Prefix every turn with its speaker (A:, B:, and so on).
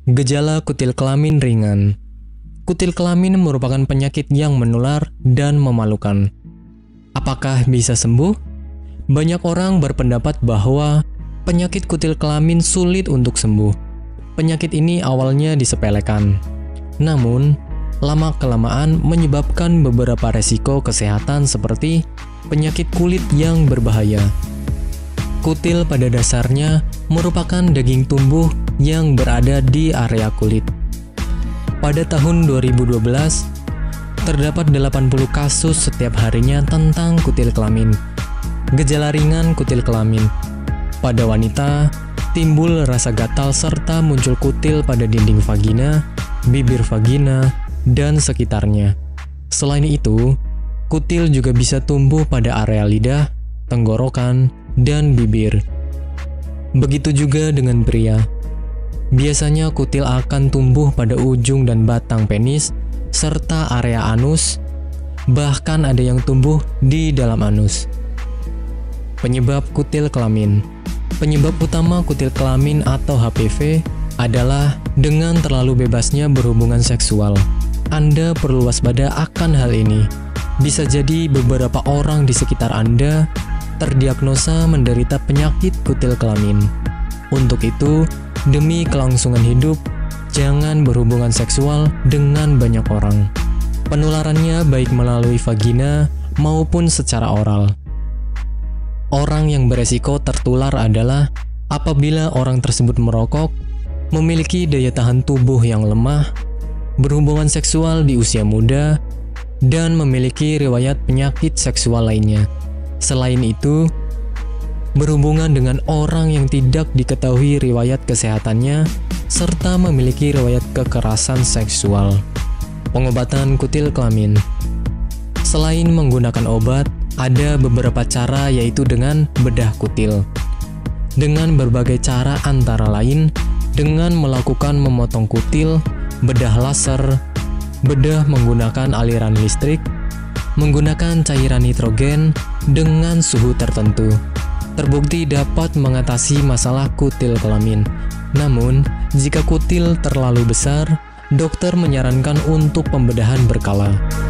A: Gejala kutil kelamin ringan. Kutil kelamin merupakan penyakit yang menular dan memalukan. Apakah bisa sembuh? Banyak orang berpendapat bahwa penyakit kutil kelamin sulit untuk sembuh. Penyakit ini awalnya disepelekan. Namun, lama-kelamaan menyebabkan beberapa resiko kesehatan seperti penyakit kulit yang berbahaya. Kutil pada dasarnya merupakan daging tumbuh yang berada di area kulit. Pada tahun 2012, terdapat 80 kasus setiap harinya tentang kutil kelamin. Gejala ringan kutil kelamin. Pada wanita, timbul rasa gatal serta muncul kutil pada dinding vagina, bibir vagina, dan sekitarnya. Selain itu, kutil juga bisa tumbuh pada area lidah, tenggorokan, dan bibir. Begitu juga dengan pria. Biasanya kutil akan tumbuh pada ujung dan batang penis, serta area anus, bahkan ada yang tumbuh di dalam anus. Penyebab kutil kelamin. Penyebab utama kutil kelamin atau HPV adalah dengan terlalu bebasnya berhubungan seksual. Anda perlu waspada akan hal ini. Bisa jadi beberapa orang di sekitar Anda terdiagnosa menderita penyakit kutil kelamin. Untuk itu, demi kelangsungan hidup, jangan berhubungan seksual dengan banyak orang. Penularannya baik melalui vagina maupun secara oral. Orang yang beresiko tertular adalah apabila orang tersebut merokok, memiliki daya tahan tubuh yang lemah, berhubungan seksual di usia muda, dan memiliki riwayat penyakit seksual lainnya. Selain itu, berhubungan dengan orang yang tidak diketahui riwayat kesehatannya, serta memiliki riwayat kekerasan seksual. Pengobatan kutil kelamin. Selain menggunakan obat, ada beberapa cara, yaitu dengan bedah kutil. Dengan berbagai cara antara lain, dengan melakukan memotong kutil, bedah laser, bedah menggunakan aliran listrik, menggunakan cairan nitrogen dengan suhu tertentu. Terbukti dapat mengatasi masalah kutil kelamin. Namun, jika kutil terlalu besar, dokter menyarankan untuk pembedahan berkala.